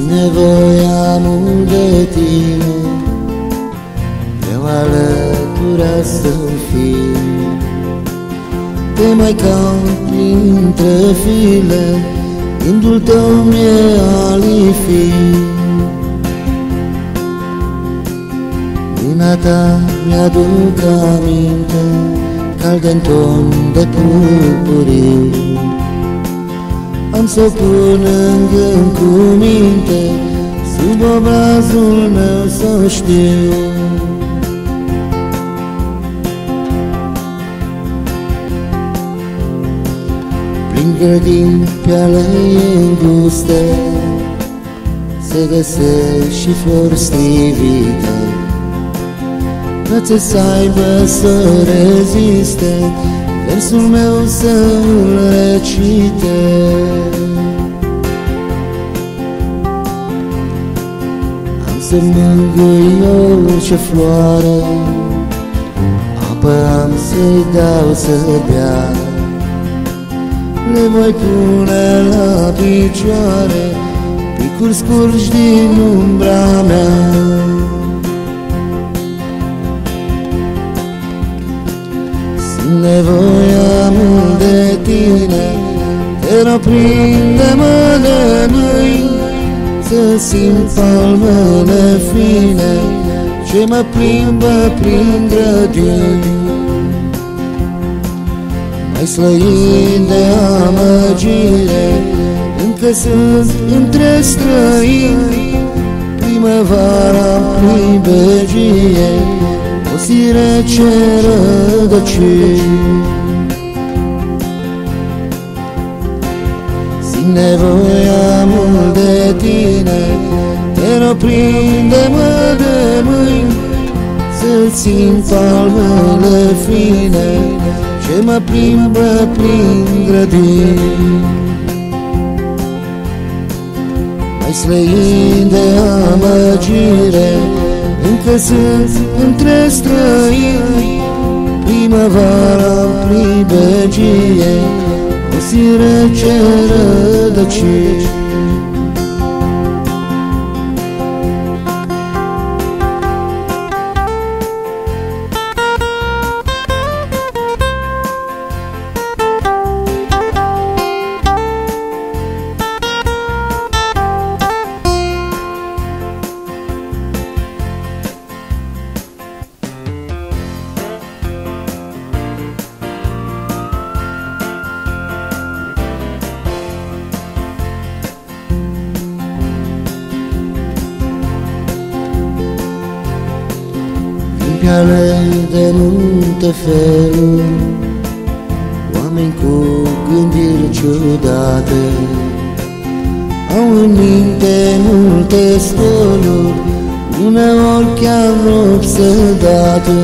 nevoia mult de tine, vreau alătura să-mi fii. Te mai caut printre file, gândul tău mi-e alifi. Mâna ta mi-aduc aminte, cald în ton de purpuriu. Am să o pun în gând cu minte, sub obrazul meu să știu. Prin grădini pe alei înguste se găsesc și flori strivite, brațe să aibă să reziste, versul meu să-l recite. Am să mângâi orice floare, apă am să-i dau să bea, le voi pune la picioare, picuri scurgi din umbra mea. Simt nevoia mult de tine, te rog prinde-mă de mâini, să simt palmele fine ce mă plimbă prin grădini. Mai slăit de amăgire, încă sunt între străini, primăvara prin begie, o sire ce rădăcini. Simt nevoia mult de tine, te rog prinde-mă de mâini, să simt palmele fine ce mă plimbă prin grădini. Mai slăit de amăgire, încă sunt între străini, primăvara prin begie, o sire ce rădăcini. Pe alei de multe feluri, oameni cu gândiri ciudate, au în minte multe stoluri, uneori chiar obsedate.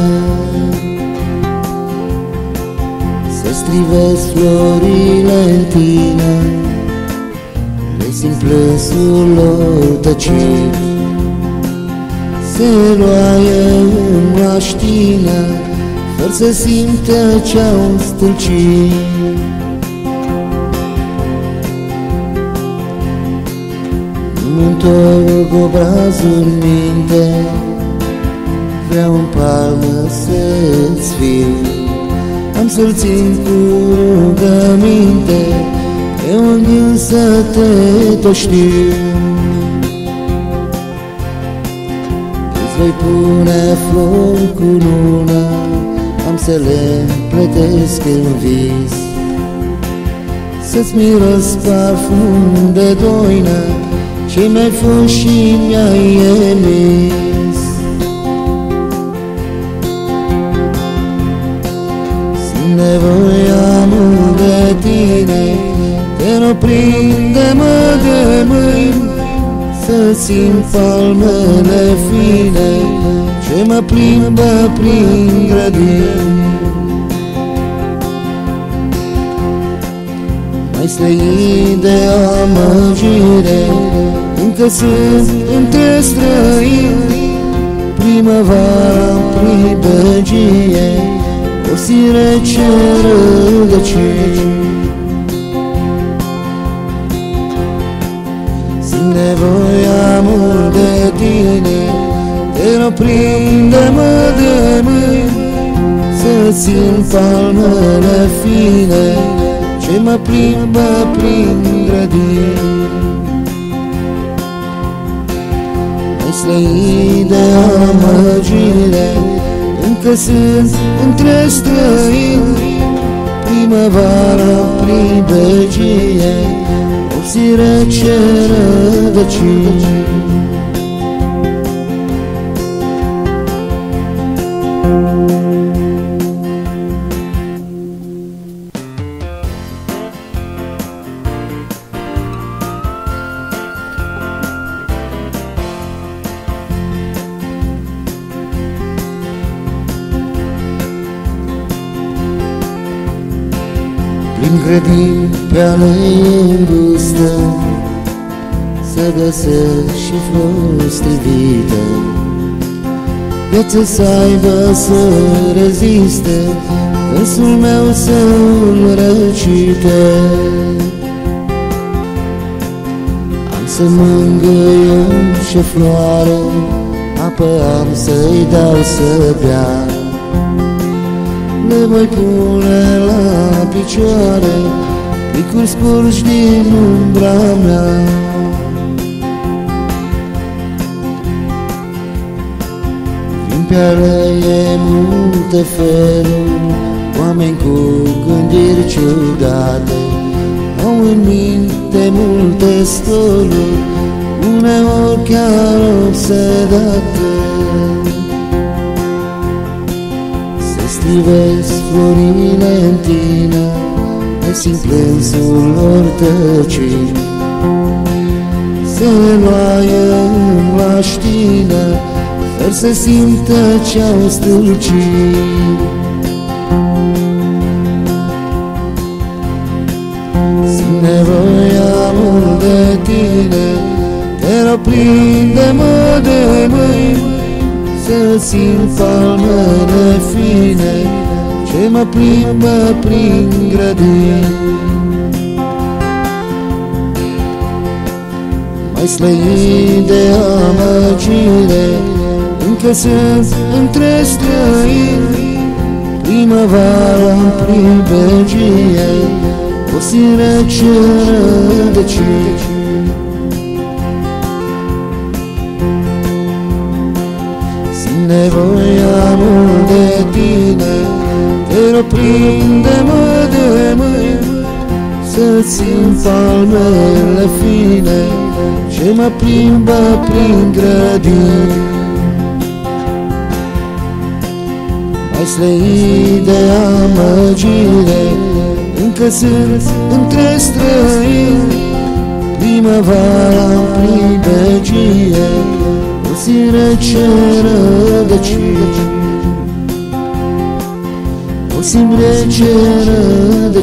Să strivesc florile în tine, le simt plânsul lor tăcit, se roaie în maștină, fără să simtă ce-au stâlcit. Nu-mi întorc obrazul în minte, vreau în palmă să-ți fiu. Am să-l țin cu rugăminte, eu în gând să te tot știu. Voi pune flori cu luna, am să le plătesc în vis, să-ți miros parfum de doină ce mi-ai fost și mi-ai emis. Simt nevoia mult de tine, te rog prinde-mă de mâini, să simt palmele fine ce mă plimbă prin grădini. Mai slăit de amăgire, încă sunt între străini, primăvara prin begie, o sire ce rădăcini. Simt nevoia prinde-mă de mâini, să țin palmele fine ce mă plimbă prin grădini. Mai slăit de amăgire, încă sunt între străini, primăvara prin begie, obțire ce rădăcini. Prin grădini pe alei îngustă să găsesc și flori strivite, viața să aibă să reziste, versul meu să-l recite. Am să mângâiu și floare, apă am să-i dau să bea, le voi pune la picioare picuri scurși din umbra mea. Vin pe alăie multe feluri, oameni cu gândiri ciudate, au în minte multe stoluri, uneori chiar obsedate. Strivesc florile în tine, le simt plânsul lor tăcit, se înloaie în mlaștină, fără să simtă ce-au stâlcit. Simt nevoia mult de tine, te rog prinde-mă de mâini, să simt palmele fine ce mă plimbă prin grădini. Mai slăit de amăgire, încă sunt între străini, primăvara prin begie, o sire ce rădăcini. Nevoia mult de tine, te rog prinde-mă de mâini, să țin palmele fine ce mă plimbă prin grădini. Mai slăit de amăgire, încă sunt între străini, primăvara prin begie, o sire ce rădăcini, o sire ce rădăcini.